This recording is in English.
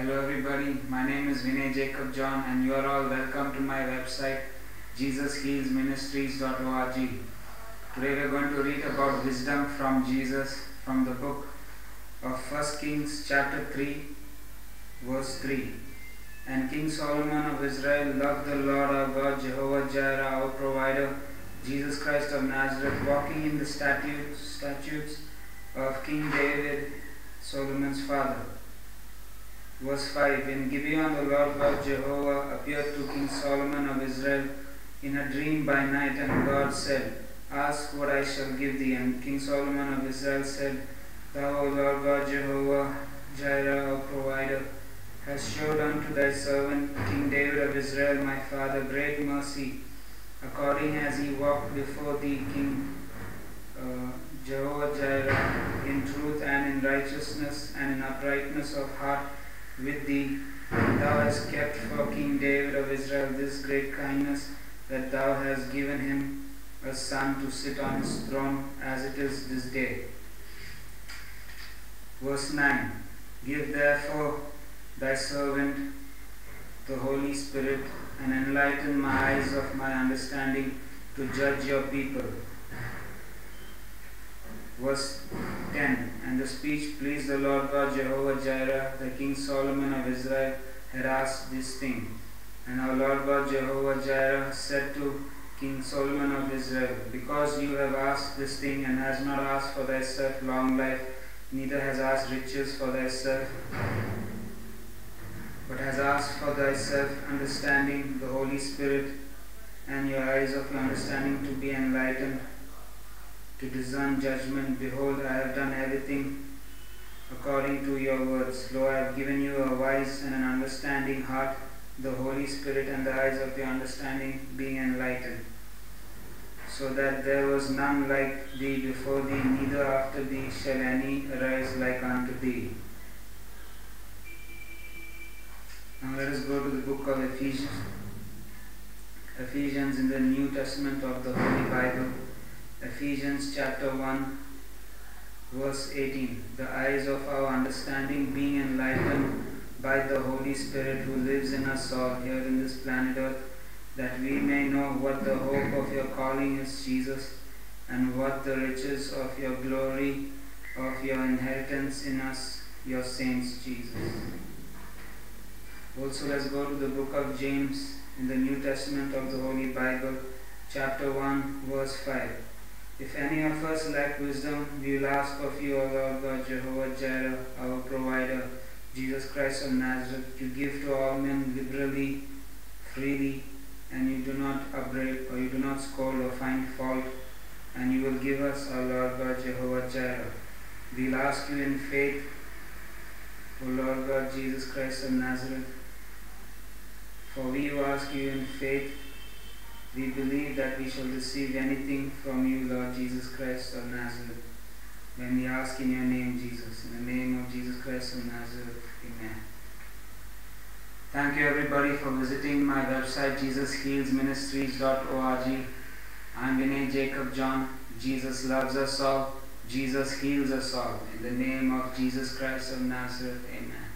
Hello everybody, my name is Vinay Jacob John and you are all welcome to my website JesusHealsMinistries.org. Today we are going to read about wisdom from Jesus from the book of 1 Kings chapter 3 verse 3. And King Solomon of Israel loved the Lord our God, Jehovah Jireh, our provider, Jesus Christ of Nazareth, walking in the statutes of King David, Solomon's father. Verse 5. In Gibeon the Lord God Jehovah appeared to King Solomon of Israel in a dream by night, and God said, Ask what I shall give thee. And King Solomon of Israel said, Thou, O Lord God Jehovah Jireh, our provider, hast showed unto thy servant King David of Israel my father great mercy, according as he walked before thee, King Jehovah Jireh, in truth and in righteousness and in uprightness of heart with thee. Thou hast kept for King David of Israel this great kindness, that thou hast given him a son to sit on his throne, as it is this day. Verse 9. Give therefore thy servant the Holy Spirit, and enlighten my eyes of my understanding, to judge your people. Verse 10. And the speech pleased the Lord God Jehovah Jireh. The King Solomon of Israel had asked this thing. And our Lord God Jehovah Jireh said to King Solomon of Israel, Because you have asked this thing, and hast not asked for thyself long life, neither has asked riches for thyself, but has asked for thyself understanding, the Holy Spirit, and your eyes of your understanding to be enlightened, to discern judgment. Behold, I have done everything according to your words. Lo, I have given you a wise and an understanding heart, the Holy Spirit, and the eyes of your understanding being enlightened, so that there was none like thee before thee, neither after thee shall any arise like unto thee. Now let us go to the book of Ephesians. Ephesians in the New Testament of the Holy Bible. Ephesians chapter 1 verse 18. The eyes of our understanding being enlightened by the Holy Spirit who lives in us all here in this planet earth, that we may know what the hope of your calling is, Jesus, and what the riches of your glory, of your inheritance in us, your saints, Jesus. Also, let's go to the book of James in the New Testament of the Holy Bible, chapter 1 verse 5. If any of us lack wisdom, we will ask of you, O Lord God Jehovah Jireh, our provider, Jesus Christ of Nazareth. You give to all men liberally, freely, and you do not upbraid, or you do not scold or find fault, and you will give us, our Lord God Jehovah Jireh. We will ask you in faith, O Lord God Jesus Christ of Nazareth. For we who ask you in faith, we believe that we shall receive anything from you, Lord Jesus Christ of Nazareth, when we ask in your name, Jesus. In the name of Jesus Christ of Nazareth, amen. Thank you everybody for visiting my website, JesusHealsMinistries.org. I'm Vinay Jacob John. Jesus loves us all. Jesus heals us all. In the name of Jesus Christ of Nazareth, amen.